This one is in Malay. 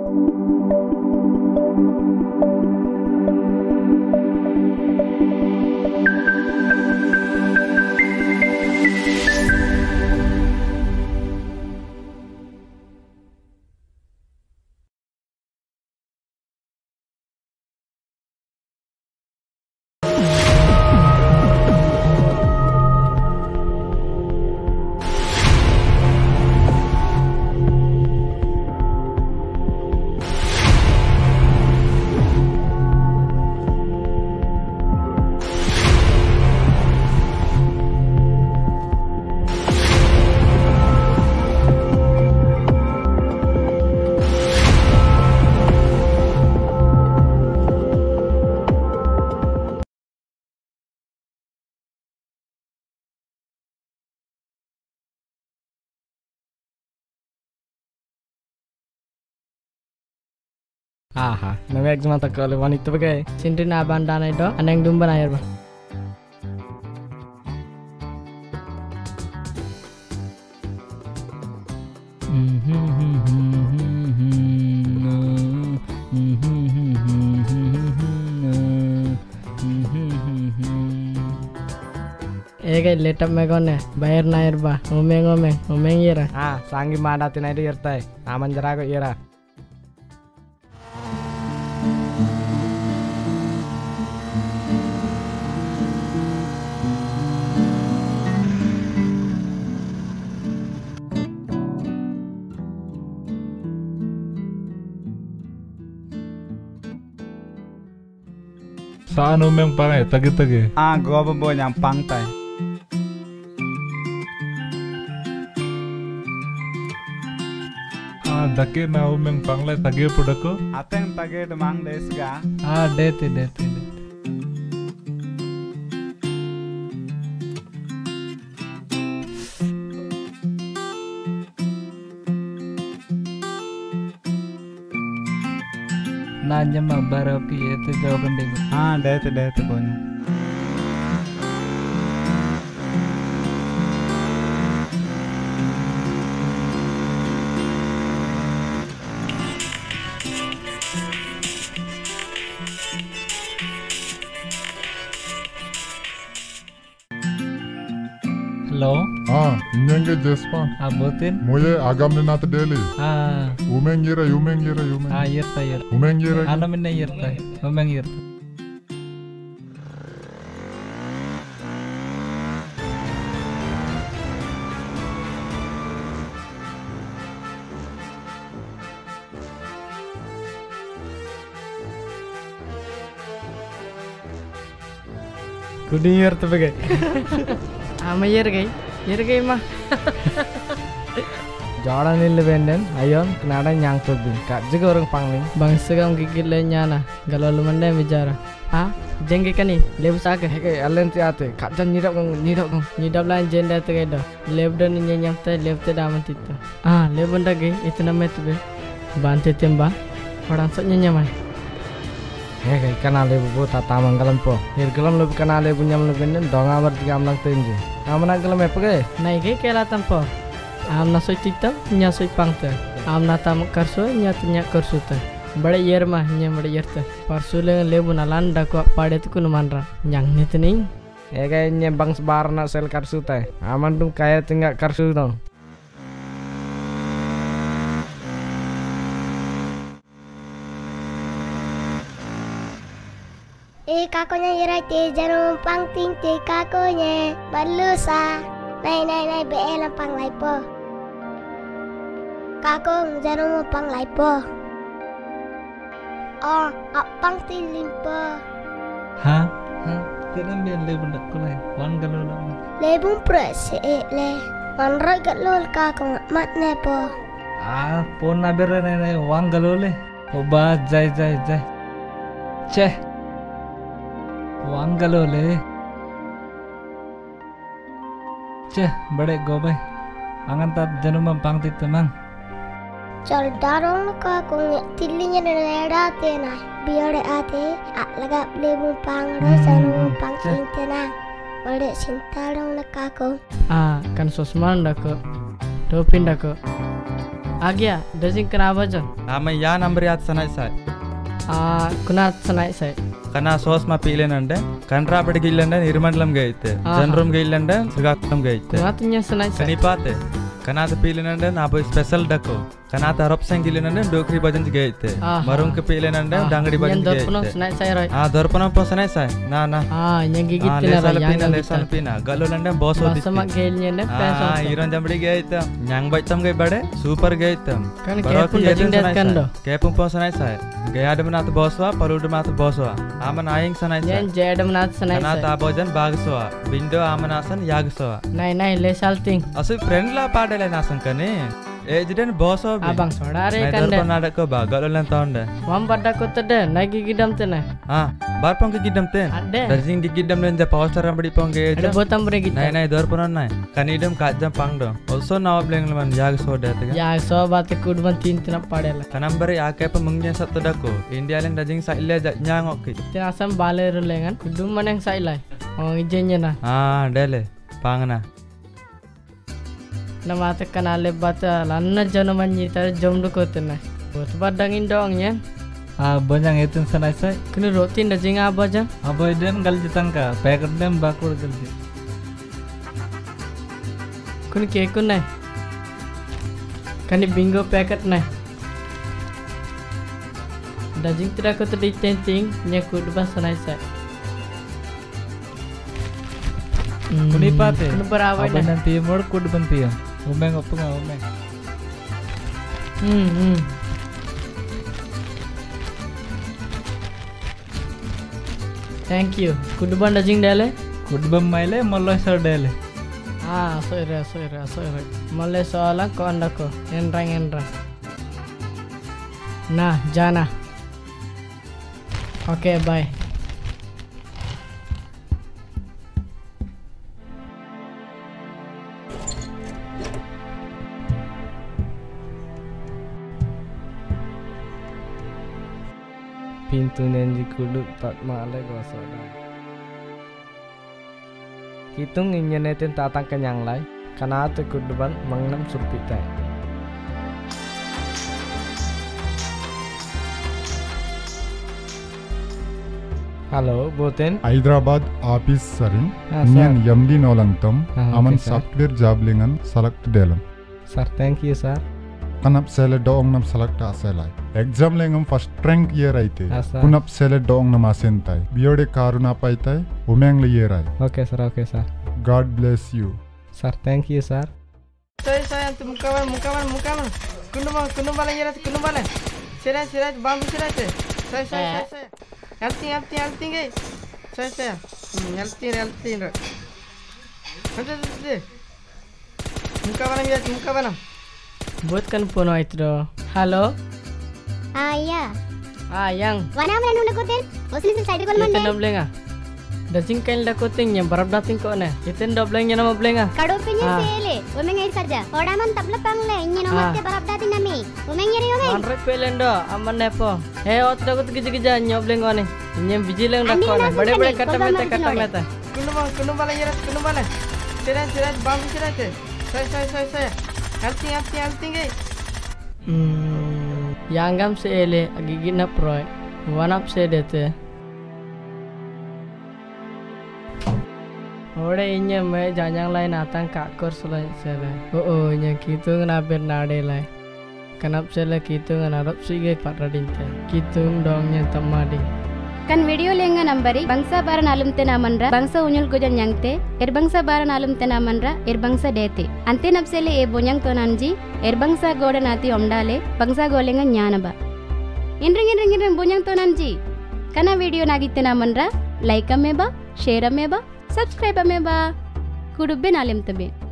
Aha, nabi ek jama tak kale wanita bagai. Cinta na bandana itu, aneng dumba na yerba. Ega letap megone, bayar na yerba. Umeng yera. Ah, sangi madatin itu yertai. Aman jerago yera. Saan umeng pangai tagi-tagi? Gua bawa yang pangtai. Dake na umeng panglai tagi pudako? Ateng tagi demang desga. Dete. Nanya mah baroki itu jawaban dego. Dete punya. Halo? Injenge Jespa. Abotin? Moye agam ni nat daily. Umeng yera. Yerta. Umeng yera. Ana minna yerta. Umeng yerta. Kudi yerta bagai. Ama yer gay mah. Jordan ini benden, ayon kenada nyang turbin. Kak juga orang pangling. Bangsa kamu gigit lenyana, galau lu mandai bicara. Jengke kani, lebu saka. Heke alen tiate. Kak jan nyidap lain jenda tu kaya dah. Lebu dan nyam tay, lebu tu daman titu. Lebu nda gay, itu nama tu be. Bantu timba, orang sok nyamai. Heke kana lebu buta tamang galam po. Galam lebu kana lebu nyam lebu benden, donga ber tiga amlang tenje. Amna galam apa gay? Naik gay kela tampo. Amna soy tiktam, nya soy pangta. Amna tam karso, nya tnya karso ta. Bade yer mah, nya bade yer ta. Parsule lebu nalan dako pade tu kuno manra. Nyang nitning. Ega nya bang sebarna sel karso ta. Aman tum kaya tinggal karso dong. Kakonya ira te jarum pangting te kakonya balusa. Nai be pang lai po. Kakong jarum pang lai po. Pang tilim po. Tinan biar lebu ndak kulai. Wan galau lah. Lebu prese le. Wan ragat lol kakong mat ne po. Pon na bere nai wan galau le. Oba jai. Ceh. Wan galau le. Ceh, bade gobai. Angan tat janum pangtit temang. Chal darong ka kung tilinya neda tena. Biar ate lagap lebu pangro janum pangting tena. Bade sintarong ka kung. Kan sosman dako. Dopin dako. आ गया dajing kenapa aja Ama ya number yat sanai sai. kunat sanai sai Kana sauce ma pilenande, kanra padi gillande nirmandalam gaite. Janrum gillande sugakam gaite. kunatnya sanai sai Kanipate. Kanata pilenande nabu special dako. Kanata ropsang gillande dokri bajan gaite. Marung ke pilenande dangdi bajan gaite. dorpono sanai sai roi dorpanam po sanai sai. Na. yang gigit Lesal pina. Galolande boss odi. sama gelnya ne peso Iron jambdi gaite. Nyang baitam gai bade super gaite. kan kepun dajing das kan do Kepun po sanai sai. Gaya de manat bosswa, paludu manat bosswa. Aman aying sanai sai. yang jedam nat sanai Kanata sai abojan bagswa. Bindo amanasan yagswa. nai lesal ting Asu friend la padele nasan kane. Ejiden boss of abang sodare kan de Dorpanada ko ba galolan tonde. wam pada ko tede nai gigidam tene Barpong gidam ten. ade Darjing digidam len ja poster ambadi pongge. ada botam bre git Nai dorpanon nai. Kanidam kajam pangdo. Also now bleng man yagswa dete. ya so bat kudban tin tina padela Kanambari akep mungnya satu dako. India len darjing sa ille nyang okki. tina sam baleru lengan kudum maneng sai lai ijenya na Dele. Pangna. namate kanale bata lanna janaman nyita jomdu kotena bot badangin dong ya Bonyang itu sanai sai. kini rotin dajing apa aja Aboy den gal jitang ka. Packet dem bakur gal jit. kuni keku nai kani bingo packet nai dajing tira ko tadi tenting nya kudba sanai sai Kuni pate. kuni berawai Aboy nai nanti mor kud banti ya. Umeng opunga umeng. thank you kudban dajing dale Kud bam maile molloy sar dele. soire male soala ko anda ko enrang nah jana oke bye pintu nenji kudu tak male gosoda hitung inyenetin tatang kenyang lai karena ate kuduban mengnam surpita halo boten Hyderabad office saring. sir. Nyan MD nolantam. Aman okay, sir. software job lingan select delam. sir thank you sir Kanap sele doong nam select aselai. Exam lengam first rank year aite. sir. Kunap sele doong nam asentai. Biode karuna paitai. Umeng le year ai. okay sir God bless you. sir thank you sir saya antu mukawan kunum bala yerat kunum bala sirat bambu sirat saya alting gay saya alting nanti mukawan buat kan pono itu halo ya yang wana mana nuna koten osli side kol kita mande doblenga dajing kain da koting nya barab dating ko na kita dobleng nya nama blenga kado pinya sele omeng ai sarja odaman tabla pangle inye no matte barabda dinami omeng yeri omeng Andre pelendo aman nepo ot da kot gija nyobleng one nya bijileng da ko na bade kata meta kunum bala yerat kunum bala sirat bambu sirat saya alting gay Yangam sele agigina proy wanap sedete ore inya me janjang lain atang kakor sulai sele nya kitung naber nade lai kanap sele kitung anarap sige patradinte kitung dongnya tamadi kan video lenga nambari bangsa bara nalum te namanra bangsa unyul gojan nyangte bangsa bara nalum te namanra bangsa dete ante napsele e bonyang tonanji bangsa goda nati omdale bangsa golenga nyanaba inring bonyang tonanji kana video nagitte namanra like ameba share ameba subscribe ameba kudubbe nalim tabe